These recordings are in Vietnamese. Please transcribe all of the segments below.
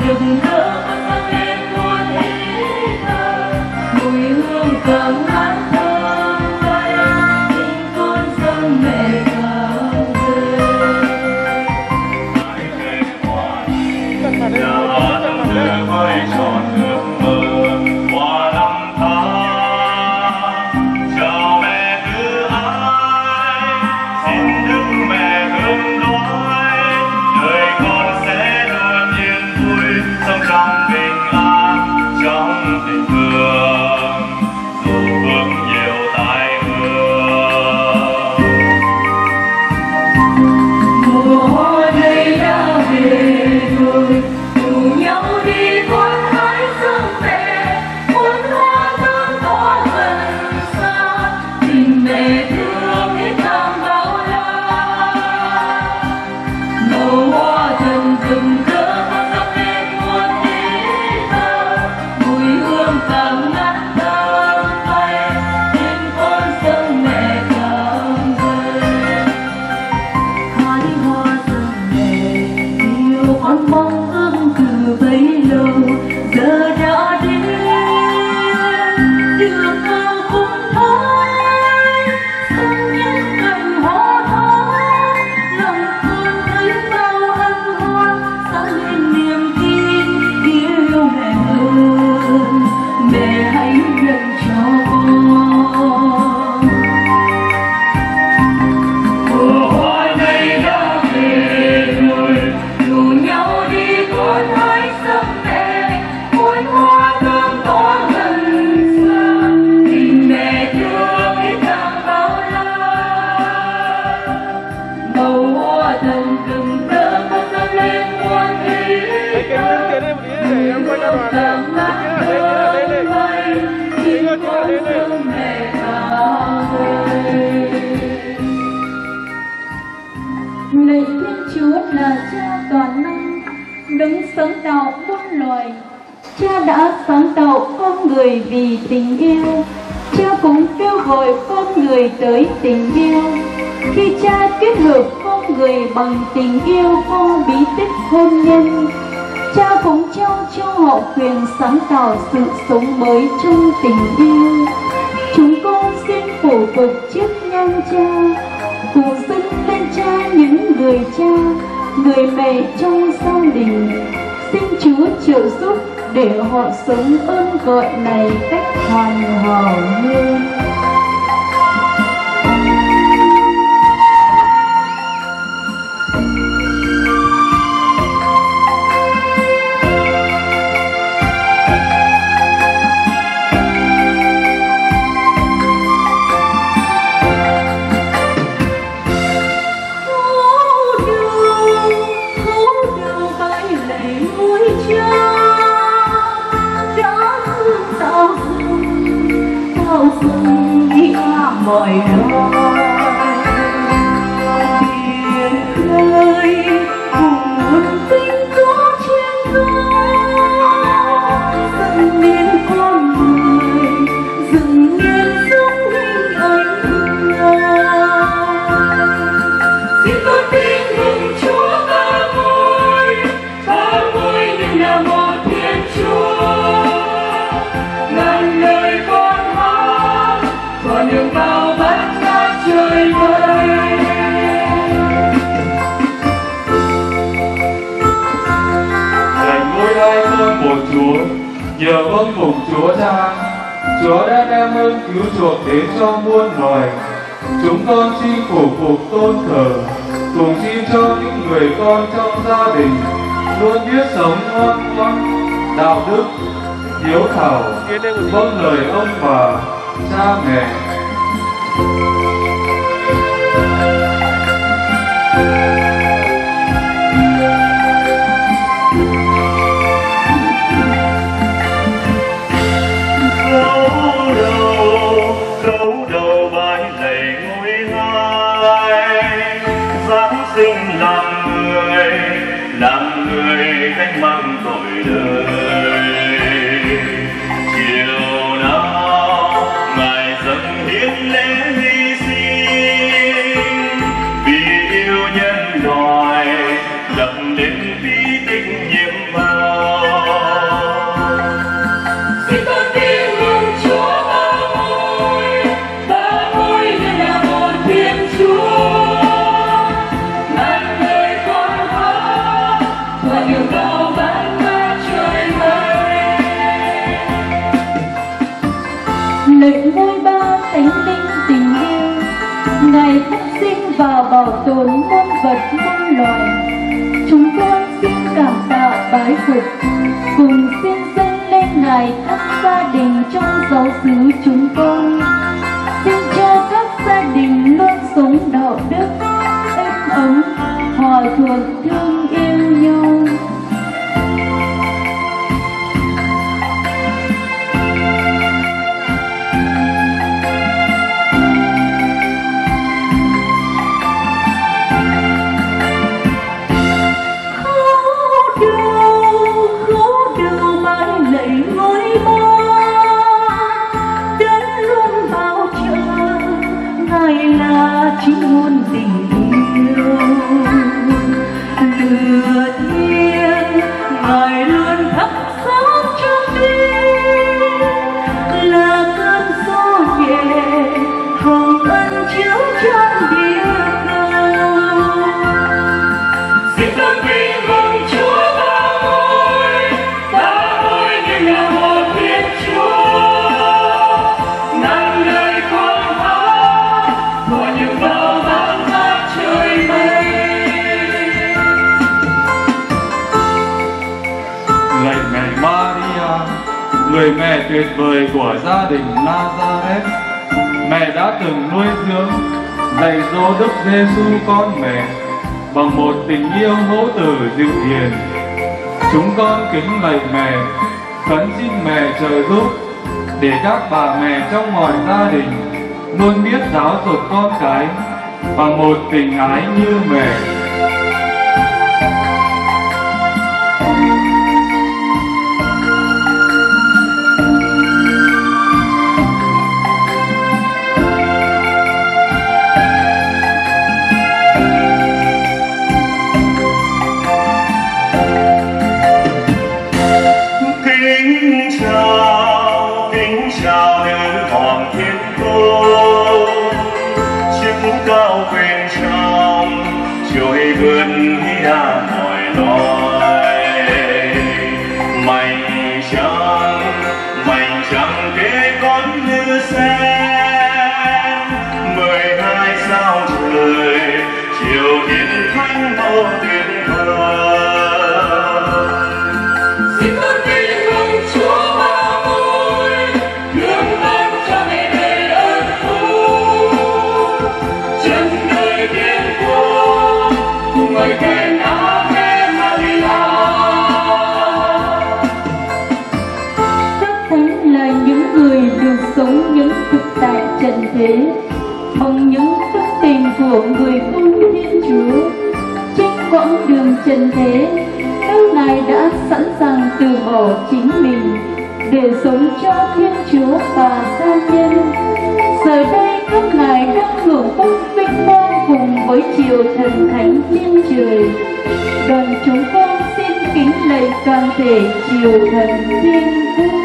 rực rỡ sáng lên muôn ý thơ, mùi hương càng ngát thơm vây tình con sông mẹ càng rơi. Với tròn ước mơ qua năm tháng, chào mẹ từ ái, xin đức mẹ hương đoái, đời con sẽ luôn yên vui sống trong bình an trong tình thương, dù vướng nhiều tai ương. Mùa hoa đây đã về rồi, cùng nhau đi con hái sông về, muôn hoa thơm tỏa gần xa, tình mẹ thương hết thăm bao la. Màu hoa dần rực rỡ sáng lên muôn ý thơ, mùi hương càng ngát thơm vây tình con sông mẹ càng rơi. Hái hoa sông mẹ yêu con mong ước từ bấy lâu giờ đã đến, đưa cao khung thái sông những cành hoa thắm, lòng con thấy bao hân hoan sáng lên niềm tin yêu mẹ hơn, mẹ hãy nhận cho con. Mùa hoa đây đã về rồi, rủ nhau đi con hái sông mẹ, muôn hoa thơm tỏa gần xa, tình mẹ thương biết càng bao la. Màu hoa dần rực rỡ sáng lên muôn ý thơ, mùi hương càng ngát thơm vây tình con sông mẹ càng rơi. Lạy Thiên Chúa là Cha toàn năng, đấng sáng tạo muôn loài. Cha đã sáng tạo con người vì tình yêu. Cha cũng kêu gọi con người tới tình yêu. Khi Cha kết hợp con người bằng tình yêu qua bí tích hôn nhân, Cha cũng trao cho họ quyền sáng tạo sự sống mới trong tình yêu. Chúng con xin phủ phục trước nhan Cha, cùng dâng lên Cha những người cha, người mẹ trong gia đình. Xin Chúa trợ giúp để họ sống ơn gọi này cách hoàn hảo hơn. Mọi loài biển khơi cùng muôn tinh có trên vai, dâng nên con người dựng nên giống hình ảnh Ngài. Xin con tin mừng Chúa ca ngôi nhưng là một Thiên Chúa. Ngàn lời con hát còn được bao bát ngát trời vơi. Lạy ngôi hai con một Chúa, nhờ vâng phục Chúa Cha, Chúa đã đem ơn cứu chuộc đến cho muôn loài. Chúng con xin phủ phục tôn thờ, cùng xin cho những người con trong gia đình luôn biết sống ngoan ngoãn, đạo đức, hiếu thảo, vâng lời ông bà, cha mẹ. Khấu đầu bái lạy ngôi hai, giáng sinh làm người gánh mang tội đời. Chiều nào Ngài dâng hiến lễ hy sinh, vì yêu nhân loại lập nên bí tích nhiệm màu. lệnh ngôi ba thánh linh tình yêu, Ngài phúc sinh và bảo tồn muôn vật muôn loài. Chúng con xin cảm tạ bái phục, cùng xin dâng lên Ngài các gia đình trong giáo xứ chúng con. Xin cho các gia đình luôn sống đạo đức, êm ấm, hòa thuận thương yêu nhau. Chính muôn tình yêu lửa thiên, Ngài luôn thắp sáng cho tim, là cơn gió nhẹ hồng ân chiếu trong địa cầu. Xin tôn vinh mừng Chúa ba ngôi như là một Thiên Chúa, nắng lời con hát của những bao vang hát trời mây. Lạy mẹ Maria, người mẹ tuyệt vời của gia đình Nazareth, mẹ đã từng nuôi dưỡng, dạy dỗ Đức Giêsu con mẹ bằng một tình yêu mẫu tử dịu hiền. Chúng con kính lạy mẹ, khấn xin mẹ trợ giúp để các bà mẹ trong mọi gia đình luôn biết giáo dục con cái bằng một tình ái như mẹ. Kính chào nữ hoàng Thiên Cung, chức cao quyền trong trôi vươn ra mọi loài. Mảnh trăng kế con như sen, 12 sao trời chiều thiên thánh mẫu tuyệt vời. Sống những thực tại trần thế bằng những tâm tình của người con Thiên Chúa. Trên quãng đường trần thế, các ngài đã sẵn sàng từ bỏ chính mình để sống cho Thiên Chúa và gia nhân. Giờ đây các ngài đang hưởng phúc vinh quang cùng với triều thần thánh thiên trời. Đoàn chúng con xin kính lạy toàn thể triều thần thiên quốc.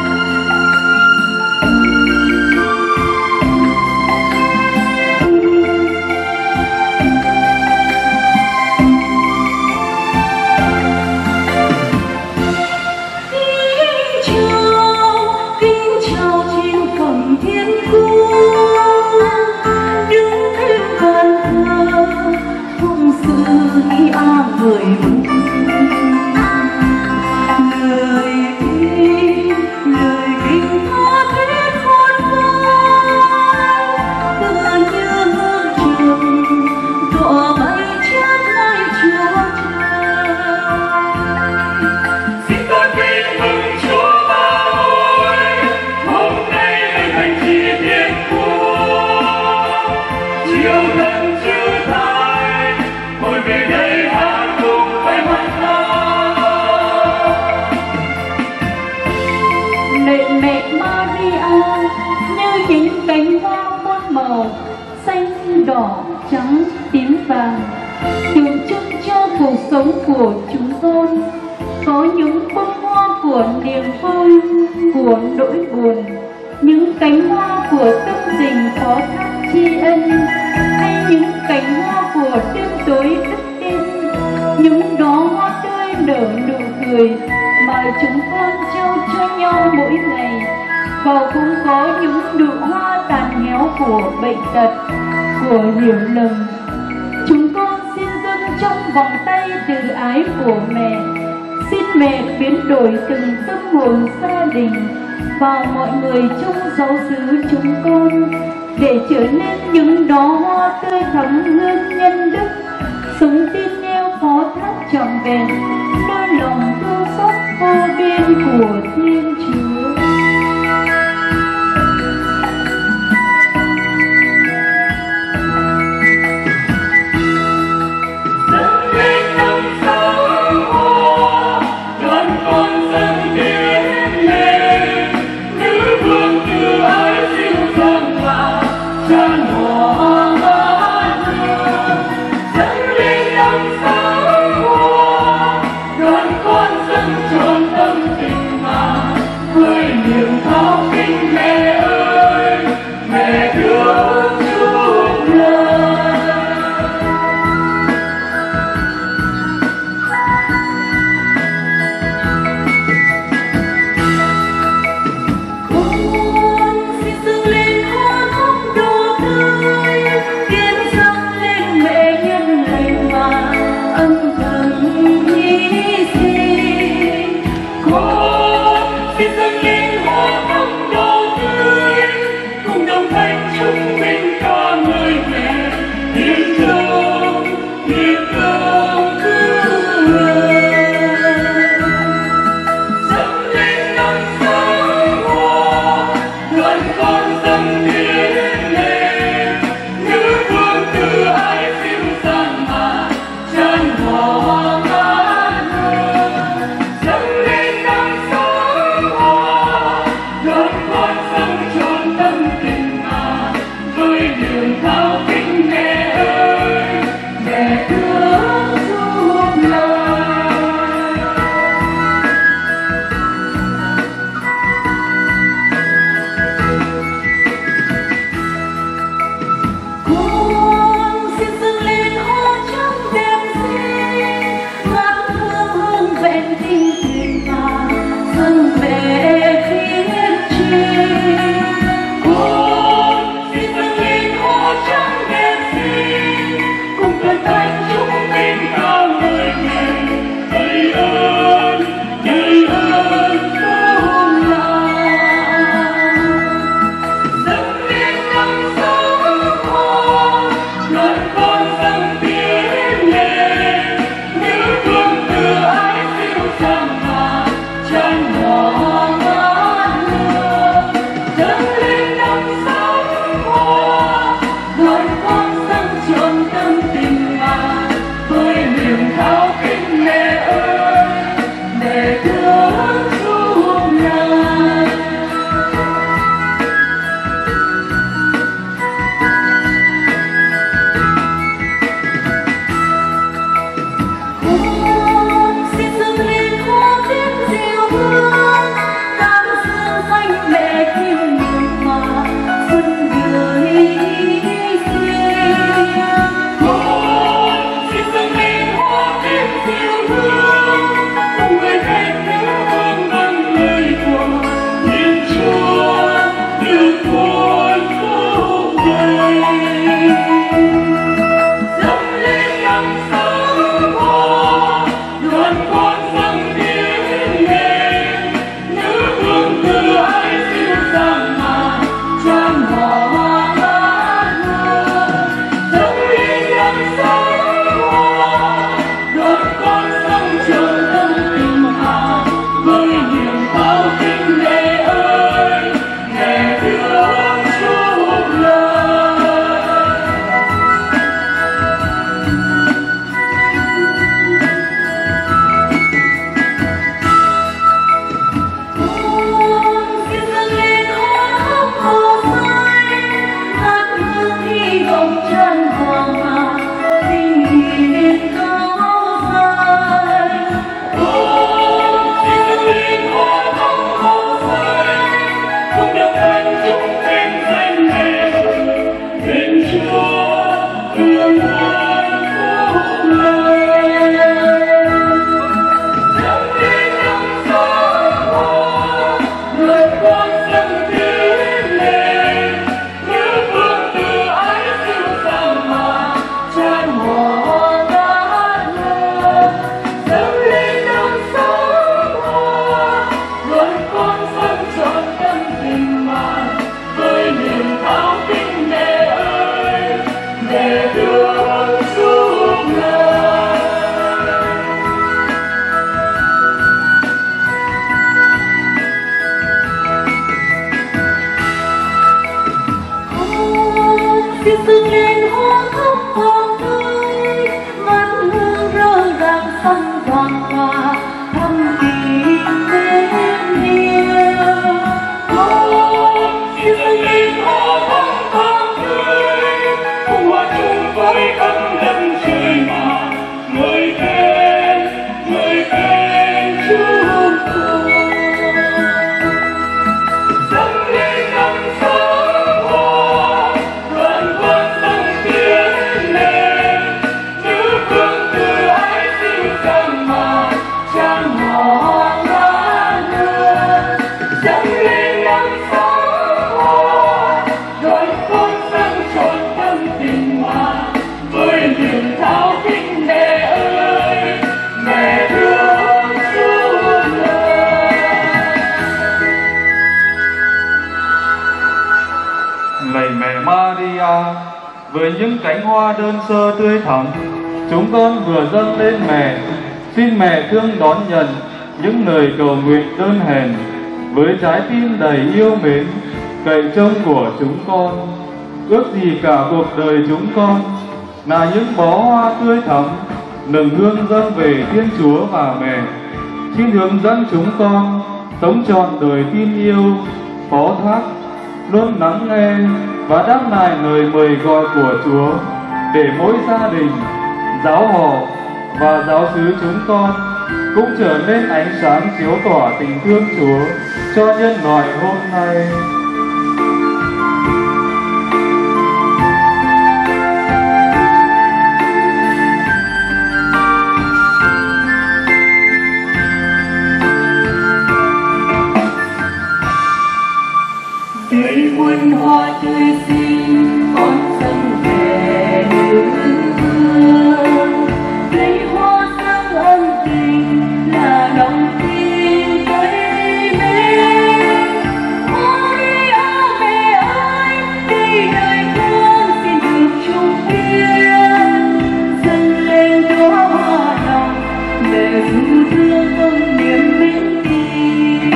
Người đỏ, trắng, tím vàng, tượng trưng cho cuộc sống của chúng con. Có những bông hoa của niềm vui, của nỗi buồn, những cánh hoa của tâm tình khó thác tri ân, hay những cánh hoa của đêm tối đức tin, những đóa hoa tươi nở nụ cười mà chúng con trao cho nhau mỗi ngày. Và cũng có những nụ hoa tàn héo của bệnh tật, của hiểu lầm. Chúng con xin dâng trong vòng tay từ ái của mẹ. Xin mẹ biến đổi từng tâm hồn gia đình và mọi người trong giáo xứ chúng con, để trở nên những đóa hoa tươi thắm hương nhân đức, sống tin yêu phó thác trọn vẹn nơi lòng thương xót vô biên của Thiên Chúa. Xin dâng lên hoa thắm đỏ tươi, cùng đồng thanh chúc mừng. với những cánh hoa đơn sơ tươi thắm, chúng con vừa dâng lên mẹ. Xin mẹ thương đón nhận những lời cầu nguyện đơn hèn với trái tim đầy yêu mến, cậy trông của chúng con. Ước gì cả cuộc đời chúng con là những bó hoa tươi thắm, nâng hương dâng về Thiên Chúa và mẹ. Xin hướng dẫn chúng con sống trọn đời tin yêu, phó thác, luôn lắng nghe và đáp lại lời mời gọi của Chúa, để mỗi gia đình, giáo họ và giáo xứ chúng con cũng trở nên ánh sáng chiếu tỏa tình thương Chúa cho nhân loại hôm nay. Đời muôn hoa tươi xinh con dâng về hương, cây hoa sáng ân tình là lòng tin tới mến. Ôi mẹ ơi, đây đời con xin được chung yên, dâng lên đóa hoa lòng để dù thương con niềm mến tin.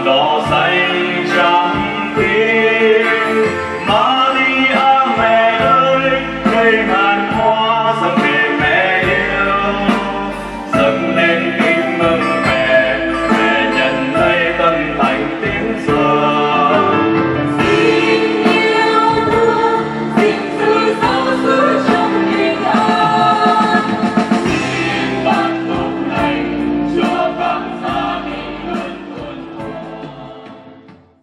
vàng đỏ xanh trắng thiên. Maria mẹ ơi, cây ngàn hoa dâng về mẹ yêu, dâng lên kính mừng mẹ, mẹ nhận lấy tâm thành tiếng